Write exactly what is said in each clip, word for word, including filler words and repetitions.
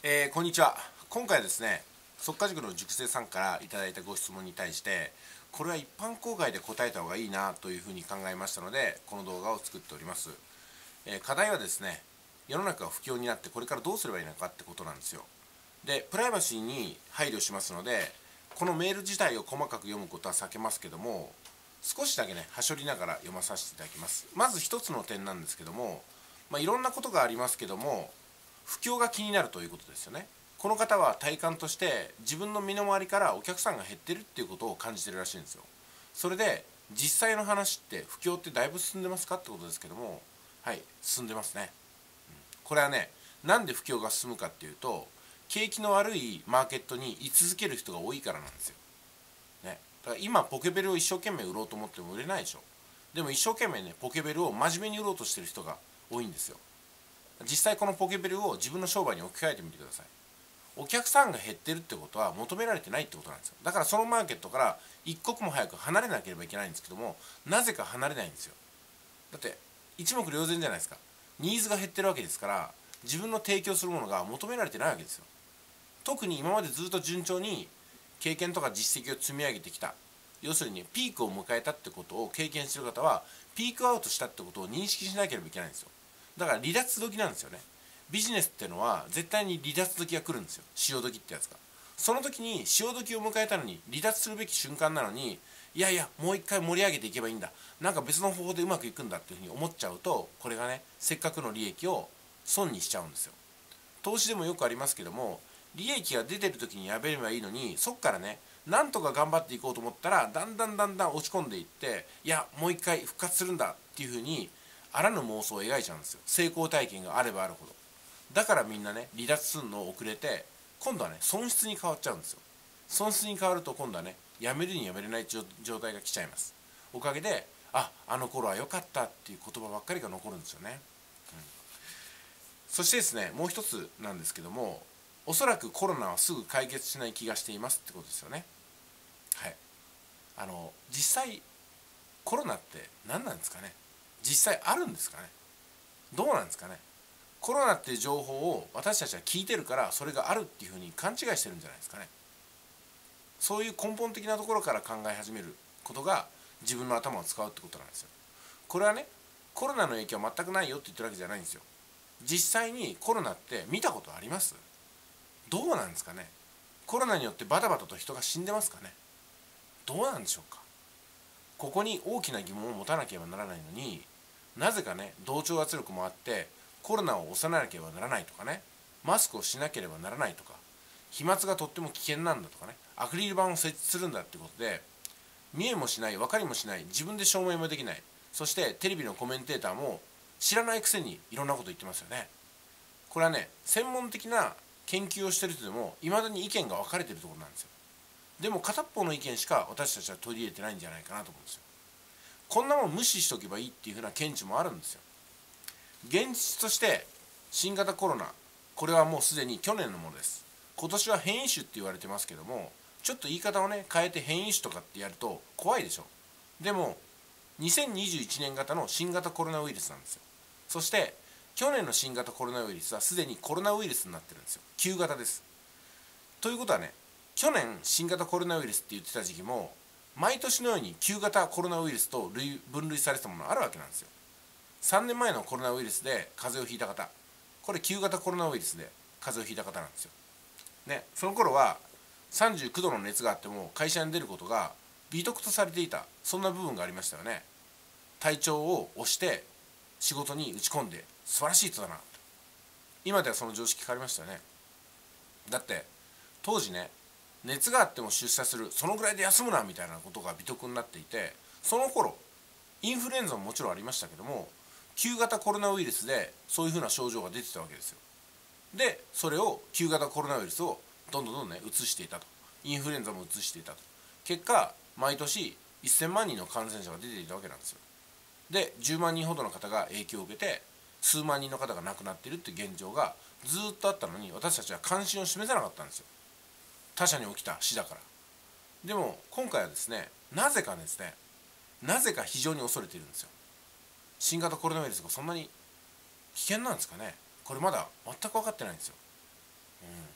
えーこんにちは。今回はですね、速稼塾の塾生さんからいただいたご質問に対して、これは一般公開で答えた方がいいなというふうに考えましたので、この動画を作っております。えー課題はですね、世の中が不況になってこれからどうすればいいのかってことなんですよ。で、プライバシーに配慮しますので、このメール自体を細かく読むことは避けますけども、少しだけね、はしょりながら読まさせていただきます。まず一つの点なんですけども、まあ、いろんなことがありますけども、不況が気になるということですよね。この方は体感として自分の身の回りからお客さんが減ってるっていうことを感じてるらしいんですよ。それで実際の話って不況ってだいぶ進んでますかってことですけども、はい、進んでますね。これはね、なんで不況が進むかっていうと、景気の悪いマーケットに居続ける人が多いからなんですよ。ね、だから今ポケベルを一生懸命売ろうと思っても売れないでしょ。でも一生懸命ね、ポケベルを真面目に売ろうとしてる人が多いんですよ。実際このポケベルを自分の商売に置き換えてみてください。お客さんが減ってるってことは求められてないってことなんですよ。だからそのマーケットから一刻も早く離れなければいけないんですけども、なぜか離れないんですよ。だって一目瞭然じゃないですか。ニーズが減ってるわけですから、自分の提供するものが求められてないわけですよ。特に今までずっと順調に経験とか実績を積み上げてきた、要するにピークを迎えたってことを経験している方は、ピークアウトしたってことを認識しなければいけないんですよ。だから離脱時なんですよね。ビジネスっていうのは絶対に離脱時が来るんですよ。潮時ってやつが。その時に潮時を迎えたのに、離脱するべき瞬間なのに、いやいやもう一回盛り上げていけばいいんだ、なんか別の方法でうまくいくんだっていうふうに思っちゃうと、これがね、せっかくの利益を損にしちゃうんですよ。投資でもよくありますけども、利益が出てる時にやめればいいのに、そっからね、なんとか頑張っていこうと思ったら、だんだんだんだん落ち込んでいって、いやもう一回復活するんだっていうふうにあらぬ妄想を描いちゃうんですよ。成功体験があればあるほど。だからみんなね、離脱するの遅れて、今度はね、損失に変わっちゃうんですよ。損失に変わると今度はね、やめるにやめれない状態が来ちゃいます。おかげで、ああの頃は良かったっていう言葉ばっかりが残るんですよね。うん、そしてですね、もう一つなんですけども、おそらくコロナはすぐ解決しない気がしていますってことですよね。はい。あの実際コロナって何なんですかね。実際あるんですかね。どうなんですかね。コロナっていう情報を私たちは聞いてるから、それがあるっていうふうに勘違いしてるんじゃないですかね。そういう根本的なところから考え始めることが自分の頭を使うってことなんですよ。これはね、コロナの影響は全くないよって言ってるわけじゃないんですよ。実際にコロナって見たことあります？どうなんですかね。コロナによってバタバタと人が死んでますかね。どうなんでしょうか。ここに大きな疑問を持たなければならないのに、なぜかね、同調圧力もあってコロナを抑えなければならないとかね、マスクをしなければならないとか、飛沫がとっても危険なんだとかね、アクリル板を設置するんだってことで、見えもしない分かりもしない、自分で証明もできない、そしてテレビのコメンテーターも知らないくせにいろんなこと言ってますよね。これはね、専門的な研究をしてる人でもいまだに意見が分かれてるところなんですよ。でも片っぽの意見しか私たちは取り入れてないんじゃないかなと思うんですよ。こんなもん無視しておけばいいっていうふうな見地もあるんですよ。現実として新型コロナ、これはもうすでに去年のものです。今年は変異種って言われてますけども、ちょっと言い方をね変えて変異種とかってやると怖いでしょ。でもにせんにじゅういちねん型の新型コロナウイルスなんですよ。そして去年の新型コロナウイルスはすでにコロナウイルスになってるんですよ。旧型です。ということはね、去年新型コロナウイルスって言ってた時期も毎年のように旧型コロナウイルスと類分類されてたものがあるわけなんですよ。さんねんまえのコロナウイルスで風邪をひいた方、これ旧型コロナウイルスで風邪をひいた方なんですよ。ね、その頃はさんじゅうきゅうどの熱があっても会社に出ることが美徳とされていた、そんな部分がありましたよね。体調を押して仕事に打ち込んで素晴らしい人だな。今ではその常識変わりましたよね。だって当時ね、熱があっても出社する、そのぐらいで休むなみたいなことが美徳になっていて、その頃インフルエンザももちろんありましたけども、旧型コロナウイルスでそういうふうな症状が出てたわけですよ。でそれを旧型コロナウイルスをどんどんどんどんね移していたと、インフルエンザも移していたと、結果毎年せんまんにんの感染者が出ていたわけなんですよ。でじゅうまんにんほどの方が影響を受けて、数万人の方が亡くなっているっていう現状がずっとあったのに、私たちは関心を示せなかったんですよ。他者に起きた死だから。でも今回はですね、なぜかですね、なぜか非常に恐れているんですよ。新型コロナウイルスがそんなに危険なんですかね。これまだ全く分かってないんですよ。うん、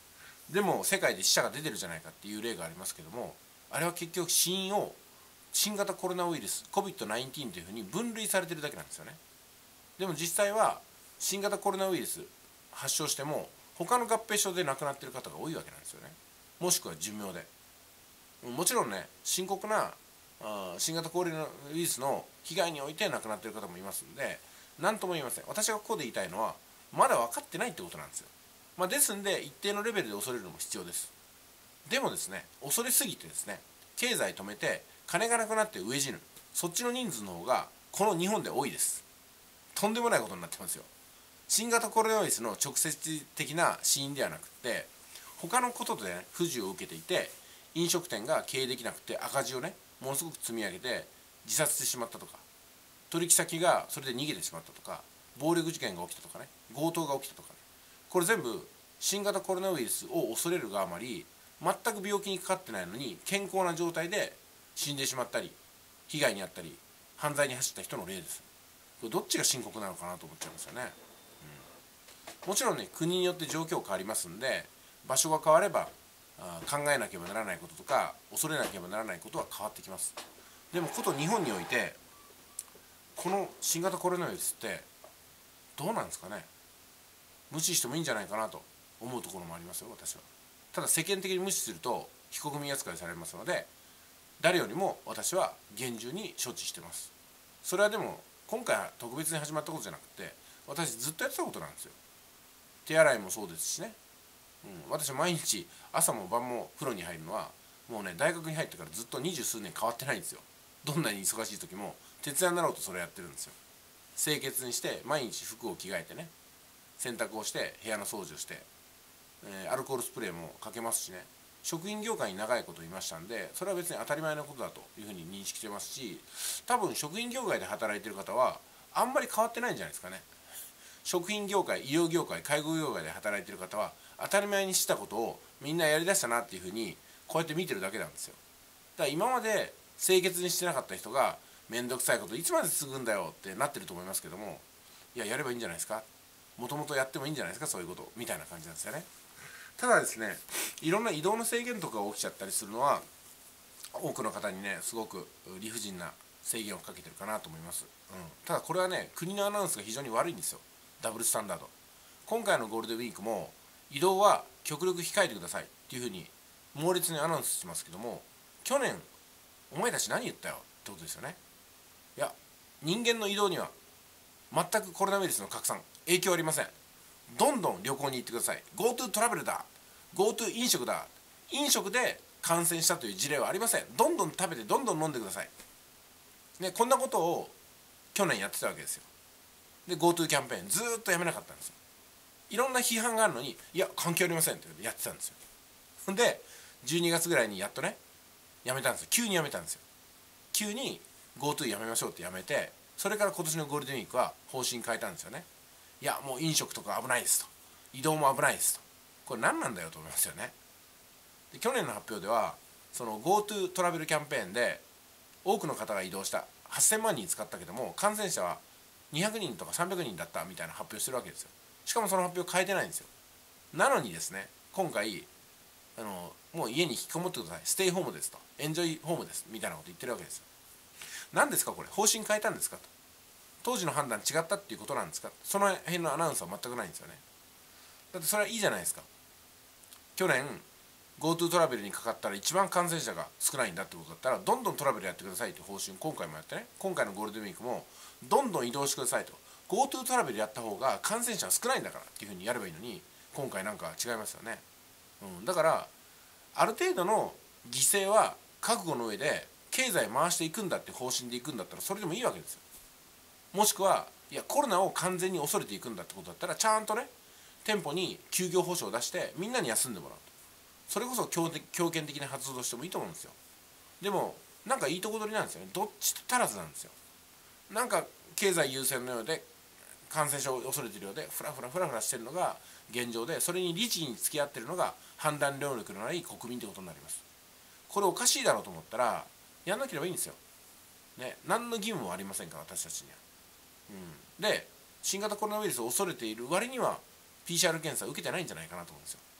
でも世界で死者が出てるじゃないかっていう例がありますけども、あれは結局死因を新型コロナウイルス コビッドナインティーン というふうに分類されてるだけなんですよね。でも実際は新型コロナウイルス発症しても他の合併症で亡くなっている方が多いわけなんですよね。もしくは寿命で。もちろんね、深刻なあ新型コロナウイルスの被害において亡くなっている方もいますんで、何とも言いません。私がここで言いたいのは、まだ分かってないってことなんですよ。まあ、ですんで一定のレベルで恐れるのも必要です。でもですね、恐れすぎてですね、経済止めて金がなくなって飢え死ぬ、そっちの人数の方がこの日本で多いです。とんでもないことになってますよ。新型コロナウイルスの直接的な死因ではなくて、他のことで、ね、不自由を受けていて、飲食店が経営できなくて赤字をねものすごく積み上げて自殺してしまったとか、取引先がそれで逃げてしまったとか、暴力事件が起きたとかね、強盗が起きたとかね、これ全部新型コロナウイルスを恐れるがあまり、全く病気にかかってないのに健康な状態で死んでしまったり被害に遭ったり犯罪に走った人の例です。これどっちが深刻なのかなと思っちゃいますよね。うん、もちろんね、国によって状況変わりますんで、場所が変われば考えなければならないこととか恐れなければならないことは変わってきます。でもこと日本においてこの新型コロナウイルスってどうなんですかね。無視してもいいんじゃないかなと思うところもありますよ、私は。ただ世間的に無視すると非国民扱いされますので、誰よりも私は厳重に処置してます。それはでも今回は特別に始まったことじゃなくて、私ずっとやってたことなんですよ。手洗いもそうですしね、うん、私毎日朝も晩も風呂に入るのはもうね、大学に入ってからずっと二十数年変わってないんですよ。どんなに忙しい時も徹夜になろうとそれやってるんですよ。清潔にして毎日服を着替えてね、洗濯をして部屋の掃除をして、えー、アルコールスプレーもかけますしね。食品業界に長いこといましたんで、それは別に当たり前のことだというふうに認識してますし、多分食品業界で働いてる方はあんまり変わってないんじゃないですかね。食品業界、医療業界、介護業界で働いてる方は当たり前にしたことをみんなやりだしたなっていうふうにこうやって見てるだけなんですよ。だから今まで清潔にしてなかった人が面倒くさいこといつまでするんだよってなってると思いますけども、いや、やればいいんじゃないですか、もともとやってもいいんじゃないですか、そういうことみたいな感じなんですよね。ただですね、いろんな移動の制限とかが起きちゃったりするのは多くの方にねすごく理不尽な制限をかけてるかなと思います。うん、ただこれはね、国のアナウンスが非常に悪いんですよ。ダブルスタンダード。今回のゴールデンウィークも移動は極力控えてくださいっていうふうに猛烈にアナウンスしてますけども、去年お前たち何言ったよってことですよね。いや、人間の移動には全くコロナウイルスの拡散影響ありません。どんどん旅行に行ってください。 GoTo トラベルだ、 GoTo 飲食だ、飲食で感染したという事例はありません。どんどん食べてどんどん飲んでください、ね、こんなことを去年やってたわけですよ。で GoTo キャンペーンずーっとやめなかったんですよ。いろんな批判があるのに、いや関係ありませんってやってたんですよ。でじゅうにがつぐらいにやっとねやめたんですよ。急にやめたんですよ。急に GoTo やめましょうってやめて、それから今年のゴールデンウィークは方針変えたんですよね。いやもう飲食とか危ないですと、移動も危ないですと。これ何なんだよと思いますよね。で去年の発表ではその GoTo トラベルキャンペーンで多くの方が移動した、はっせんまんにん使ったけども感染者はにひゃくにんとかさんびゃくにんだったみたいな発表してるわけですよ。しかもその発表変えてないんですよ。なのにですね、今回あのもう家に引きこもってください、ステイホームですと、エンジョイホームですみたいなこと言ってるわけですよ。何ですかこれ、方針変えたんですかと、当時の判断違ったっていうことなんですか。その辺のアナウンスは全くないんですよね。だってそれはいいじゃないですか。去年 GoTo トラベルにかかったら一番感染者が少ないんだってことだったら、どんどんトラベルやってくださいって方針今回もやってね、今回のゴールデンウィークもどんどん移動してくださいと、 GoTo トラベルやった方が感染者は少ないんだからっていうふうにやればいいのに、今回なんか違いますよね。うん、だからある程度の犠牲は覚悟の上で経済回していくんだって方針でいくんだったらそれでもいいわけですよ。もしくはいやコロナを完全に恐れていくんだってことだったら、ちゃんとね店舗に休業保障を出してみんなに休んでもらうと、それこそ強権的な発動としてもいいと思うんですよ。でもなんかいいとこ取りなんですよね。どっち足らずなんですよ。なんか経済優先のようで感染症を恐れているようでフラフラフラフラしてるのが現状で、それに理事に付き合ってるのが判断能力のない国民ということになります。これおかしいだろうと思ったらやんなければいいんですよ、ね、何の義務もありませんから私たちには。うん、で新型コロナウイルスを恐れている割には ピーシーアール 検査を受けてないんじゃないかなと思うんですよ。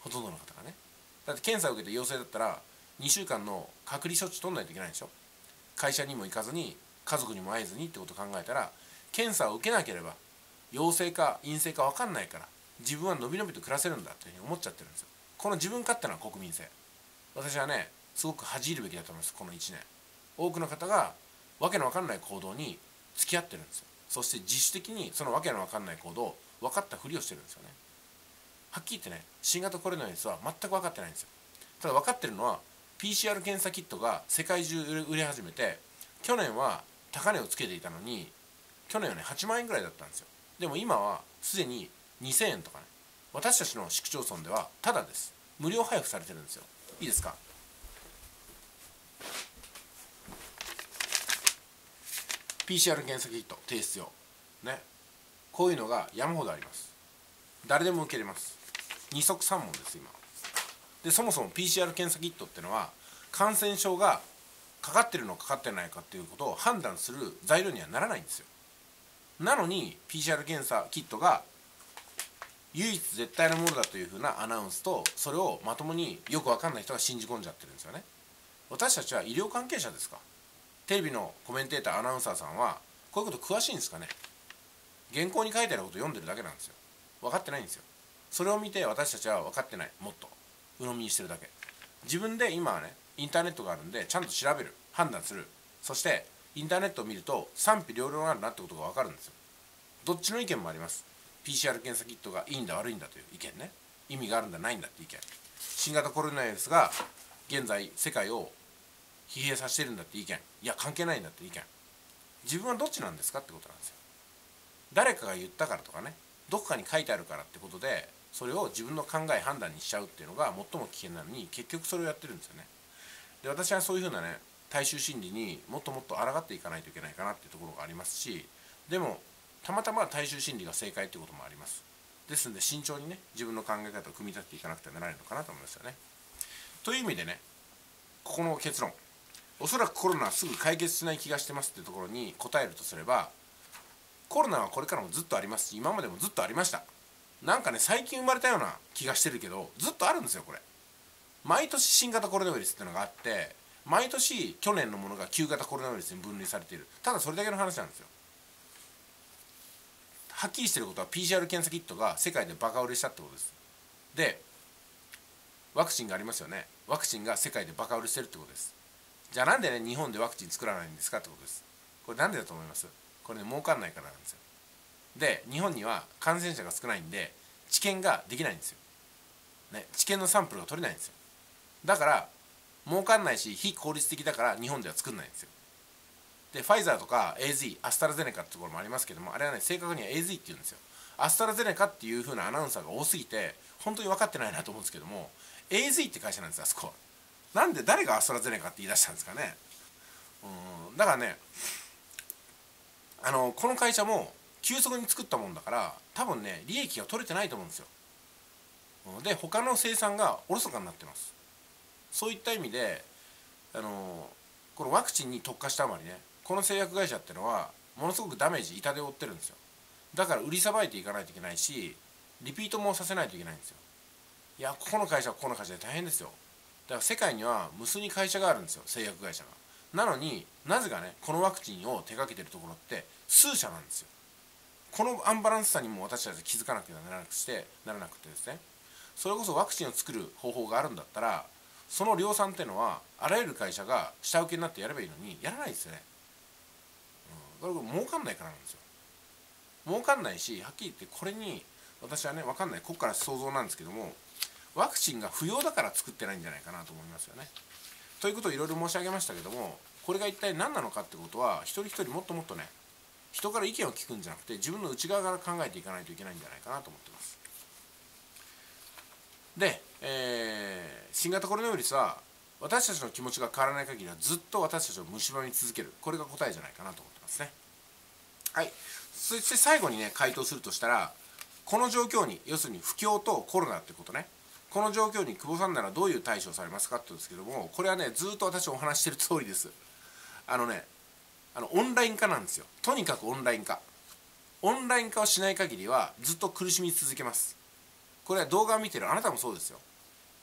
ほとんどの方がね。だって検査を受けて陽性だったらにしゅうかんの隔離処置取んないといけないでしょ。会社にも行かずに家族にも会えずにってことを考えたら、検査を受けなければ陽性か陰性か分かんないから自分はのびのびと暮らせるんだというふうに思っちゃってるんですよ。この自分勝手な国民性、私はねすごく恥じるべきだと思います。このいちねん多くの方がわけのわかんない行動に付き合ってるんですよ。そして自主的にそのわけのわかんない行動を分かったふりをしてるんですよね。はっきり言ってね、新型コロナウイルスは全く分かってないんですよ。ただ分かってるのは ピーシーアール 検査キットが世界中売れ始めて、去年は高値をつけていたのに、去年はねはちまんえんぐらいだったんですよ。でも今はすでににせんえんとかね、私たちの市区町村ではタダです。無料配布されてるんですよ。いいですか。ピーシーアール 検査キット提出用ね、こういうのが山ほどあります。誰でも受けれます。二足三門です今で。そもそも ピーシーアール 検査キットってのは感染症がかかってるのかかってないかっていうことを判断する材料にはならないんですよ。なのに ピーシーアール 検査キットが唯一絶対のものだというふうなアナウンスと、それをまともによく分かんない人が信じ込んじゃってるんですよね。私たちは医療関係者ですか。テレビのコメンテーターアナウンサーさんはこういうこと詳しいんですかね。原稿に書いてあることを読んでるだけなんですよ。分かってないんですよ。それを見て私たちは分かってない、もっと鵜呑みにしてるだけ。自分で今はねインターネットがあるんでちゃんと調べる、判断する。そしてインターネットを見ると賛否両論あるなってことが分かるんですよ。どっちの意見もあります。 ピーシーアール 検査キットがいいんだ悪いんだという意見ね、意味があるんだないんだって意見、新型コロナウイルスが現在世界を疲弊させてるんだって意見、いや関係ないんだって意見。自分はどっちなんですかってことなんですよ。誰かが言ったからとかね、どこかに書いてあるからってことでそれを自分の考え判断にしちゃうっていうのが最も危険なのに、結局それをやってるんですよね。で私はそういうふうなね大衆心理にもっともっと抗っていかないといけないかなっていうところがありますし、でもたまたま大衆心理が正解っていうこともあります。ですので慎重にね自分の考え方を組み立てていかなくてはならないのかなと思いますよね。という意味でね、ここの結論、おそらくコロナはすぐ解決しない気がしてますっていうところに答えるとすれば、コロナはこれからもずっとありますし、今までもずっとありました。なんかね最近生まれたような気がしてるけどずっとあるんですよこれ。毎年新型コロナウイルスっていうのがあって、毎年去年のものが旧型コロナウイルスに分類されている。ただそれだけの話なんですよ。はっきりしてることは ピーシーアール 検査キットが世界でバカ売れしたってことです。でワクチンがありますよね。ワクチンが世界でバカ売れしてるってことです。じゃあなんでね日本でワクチン作らないんですかってことです。これなんでだと思います？これね儲かんないからなんですよ。で日本には感染者が少ないんで治験ができないんですよ、ね、治験のサンプルが取れないんですよ。だから儲かんないし非効率的だから日本では作んないんですよ。でファイザーとか エーゼット、アストラゼネカってところもありますけども、あれはね正確には エーゼット って言うんですよ。アストラゼネカっていう風なアナウンサーが多すぎて本当に分かってないなと思うんですけども、 エーゼット って会社なんですよあそこ。なんで誰がアストラゼネカって言い出したんですかね。うんだからねあのこの会社も急速に作ったもんだから多分ね利益が取れてないと思うんですよ。で他の生産がおろそかになってます。そういった意味であのこのワクチンに特化したあまりね、この製薬会社っていうのはものすごくダメージ痛手を負ってるんですよ。だから売りさばいていかないといけないし、リピートもさせないといけないんですよ。いやここの会社はここの会社で大変ですよ。だから世界には無数に会社があるんですよ、製薬会社が。なのになぜかねこのワクチンを手掛けてるところって数社なんですよ。このアンバランスさにも私たちは気づかなくてはならなくしてならなくてですね、それこそワクチンを作る方法があるんだったらその量産っていうのはあらゆる会社が下請けになってやればいいのにやらないですよね。うん、これ儲かんないからなんですよ。儲かんないし、はっきり言ってこれに私はね分かんない、ここから想像なんですけども、ワクチンが不要だから作ってないんじゃないかなと思いますよね。ということをいろいろ申し上げましたけども、これが一体何なのかってことは一人一人もっともっとね人から意見を聞くんじゃなくて自分の内側から考えていかないといけないんじゃないかなと思ってます。で、えー、新型コロナウイルスは私たちの気持ちが変わらない限りはずっと私たちを蝕み続ける、これが答えじゃないかなと思ってますね。はい、そして最後にね回答するとしたら、この状況に要するに不況とコロナってことね、この状況に久保さんならどういう対処をされますかってことですけども、これはねずっと私お話してる通りです。あのねあのオンライン化なんですよ。とにかくオンライン化オンライン化をしない限りはずっと苦しみ続けます。これは動画を見てるあなたもそうですよ。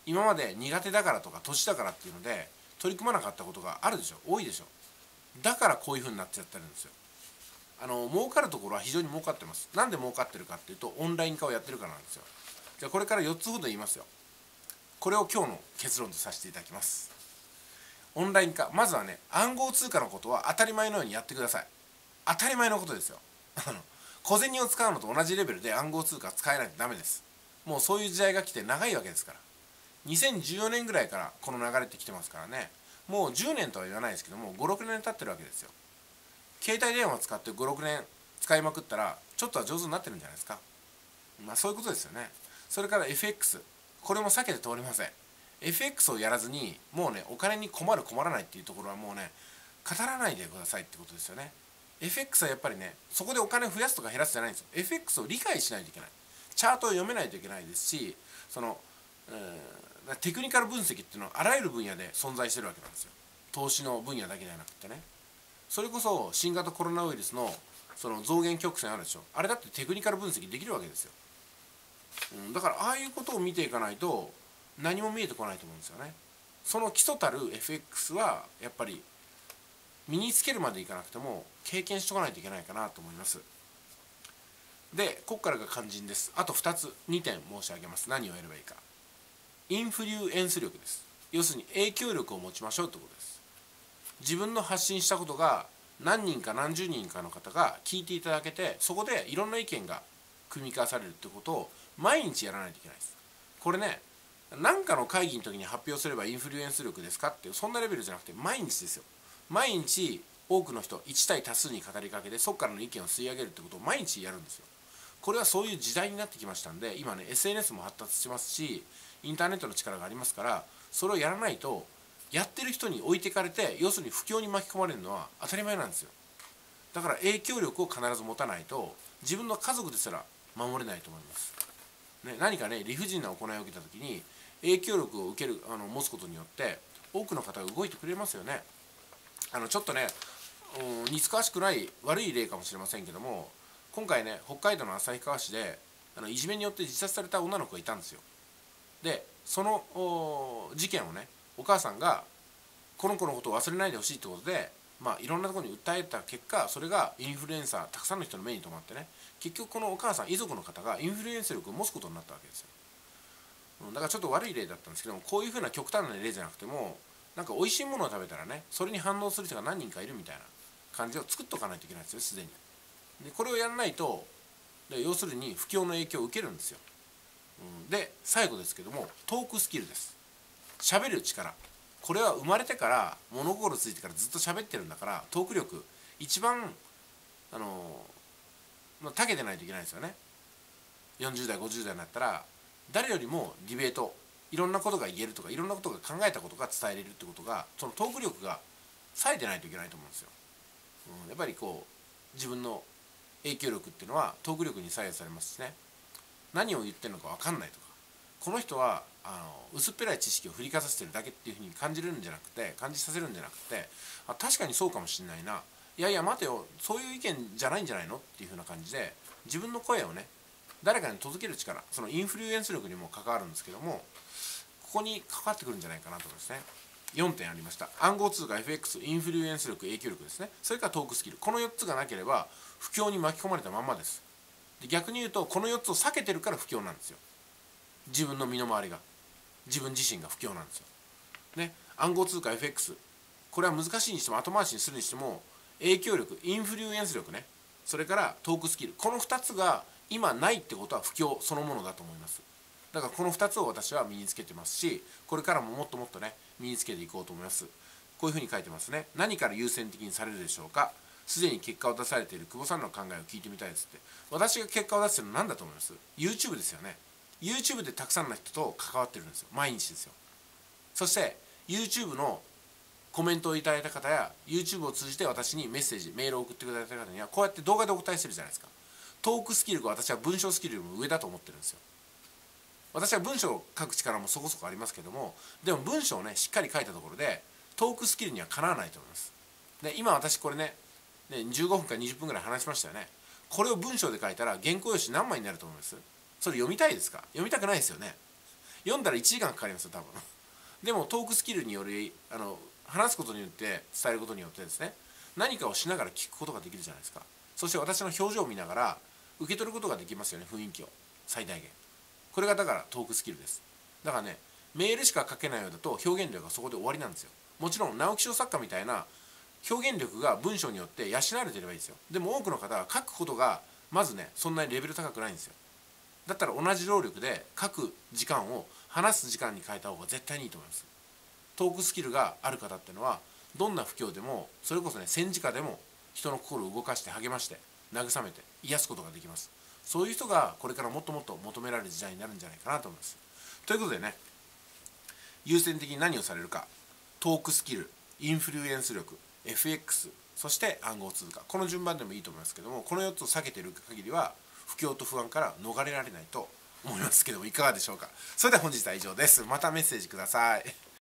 今まで苦手だからとか年だからっていうので取り組まなかったことがあるでしょ、多いでしょ。だからこういうふうになっちゃってるんですよ。あの儲かるところは非常に儲かってます。なんで儲かってるかっていうと、オンライン化をやってるからなんですよ。じゃあこれからよっつほど言いますよ。これを今日の結論とさせていただきます。オンライン化、まずはね、暗号通貨のことは当たり前のようにやってください。当たり前のことですよ。小銭を使うのと同じレベルで暗号通貨使えないとダメです。もうそういう時代が来て長いわけですから。にせんじゅうよねんぐらいからこの流れってきてますからね。もうじゅうねんとは言わないですけども、ごろくねん経ってるわけですよ。携帯電話を使ってごろくねん使いまくったらちょっとは上手になってるんじゃないですか。まあそういうことですよね。それから エフエックス、 これも避けて通りません。 エフエックス をやらずにもうね、お金に困る困らないっていうところはもうね、語らないでくださいってことですよね。 エフエックス はやっぱりね、そこでお金を増やすとか減らすじゃないんですよ。 エフエックス を理解しないといけない、チャートを読めないといけないですし、その、うん、テクニカル分析っていうのはあらゆる分野で存在してるわけなんですよ。投資の分野だけじゃなくてね。それこそ新型コロナウイルスのその増減曲線あるでしょ、あれだってテクニカル分析できるわけですよ。うん、だからああいうことを見ていかないと何も見えてこないと思うんですよね。その基礎たる エフエックス はやっぱり身につけるまでいかなくても経験しとかないといけないかなと思います。で、ここからが肝心です。あとふたつ、にてん申し上げます。何をやればいいか。インフリュエンス力です。要するに影響力を持ちましょうってことです。自分の発信したことが何人か何十人かの方が聞いていただけて、そこでいろんな意見が組み交わされるってことを毎日やらないといけないです。これね、何かの会議の時に発表すればインフルエンス力ですかっていう、そんなレベルじゃなくて毎日ですよ。毎日多くの人、いち対多数に語りかけてそこからの意見を吸い上げるってことを毎日やるんですよ。これはそういう時代になってきましたんで、今ね エスエヌエス も発達してますし、インターネットの力がありますから、それをやらないとやってる人に置いていかれて、要するに不況に巻き込まれるのは当たり前なんですよ。だから影響力を必ず持たないと自分の家族ですら守れないと思います、ね、何かね理不尽な行いを受けた時に影響力を受けるあの持つことによって多くの方が動いてくれますよね。あのちょっとね、うん、似つかわしくない悪い例かもしれませんけども、今回ね北海道の旭川市であのいじめによって自殺された女の子がいたんですよ。でその事件をね、お母さんがこの子のことを忘れないでほしいってことで、まあ、いろんなところに訴えた結果、それがインフルエンサーたくさんの人の目に留まってね、結局このお母さん遺族の方がインフルエンス力を持つことになったわけですよ。だからちょっと悪い例だったんですけども、こういうふうな極端な例じゃなくても、なんか美味しいものを食べたらね、それに反応する人が何人かいるみたいな感じを作っとかないといけないんですよ、すでに。でこれをやらないと、で要するに不況の影響を受けるんですよ。うん、で最後ですけども、トークスキルです。喋る力、これは生まれてから物心ついてからずっと喋ってるんだから、トーク力一番あのまあ、長けてないといけないですよね。よんじゅう代ごじゅう代になったら誰よりもディベート、いろんなことが言えるとか、いろんなことが考えたことが伝えれるってことが、そのトーク力が冴えてないといけないと思うんですよ。うん、やっぱりこう自分の影響力っていうのはトーク力に左右されますしね。何を言ってるのか分かんないとか、この人はあの薄っぺらい知識を振りかざしてるだけっていうふうに感じるんじゃなくて、感じさせるんじゃなくて、あ確かにそうかもしれないな、いやいや待てよ、そういう意見じゃないんじゃないのっていうふうな感じで、自分の声をね誰かに届ける力、そのインフルエンス力にも関わるんですけども、ここに関わってくるんじゃないかなと思いますね。よんてんありました。暗号通貨、 エフエックス、インフルエンス力、影響力ですね。それからトークスキル、このよっつがなければ不況に巻き込まれたまんまです。で逆に言うと、このよっつを避けてるから不況なんですよ。自分の身の回りが、自分自身が不況なんですよ、ね、暗号通貨 エフエックス、 これは難しいにしても後回しにするにしても、影響力、インフルエンス力ね、それからトークスキル、このふたつが今ないってことは不況そのものだと思います。だからこのふたつを私は身につけてますし、これからももっともっとね身につけていこうと思います。こういうふうに書いてますね。何から優先的にされるでしょうか。すでに結果を出されている久保さんの考えを聞いてみたいですって。私が結果を出してるのは何だと思います？ YouTube ですよね。 YouTube でたくさんの人と関わってるんですよ、毎日ですよ。そして YouTube のコメントをいただいた方や YouTube を通じて私にメッセージ、メールを送ってくださった方にはこうやって動画でお答えしてるじゃないですか。トークスキルが私は文章スキルよりも上だと思ってるんですよ。私は文章を書く力もそこそこありますけども、でも文章をねしっかり書いたところでトークスキルにはかなわないと思います。で今私これねねじゅうごふんかにじゅっぷんぐらい話しましたよね。これを文章で書いたら原稿用紙何枚になると思います？それ読みたいですか？読みたくないですよね。 読んだらいちじかんかかりますよ多分。でもトークスキルによりあの話すことによって伝えることによってですね、何かをしながら聞くことができるじゃないですか。そして私の表情を見ながら受け取ることができますよね、雰囲気を最大限。これがだからトークスキルです。だからね、メールしか書けないようだと表現力がそこで終わりなんですよ。もちろん直木賞作家みたいな表現力が文章によって養われてればいいですよ。でも多くの方は書くことがまずねそんなにレベル高くないんですよ。だったら同じ労力で書く時間を話す時間に変えた方が絶対にいいと思います。トークスキルがある方っていうのはどんな不況でもそれこそね戦時下でも人の心を動かして励まして慰めて癒すことができます。そういう人がこれからもっともっと求められる時代になるんじゃないかなと思います。ということでね、優先的に何をされるか、トークスキル、インフルエンス力、 エフエックス、 そして暗号通貨、この順番でもいいと思いますけども、このよっつを避けている限りは不況と不安から逃れられないと思いますけども、いかがでしょうか。それでは本日は以上です。またメッセージください。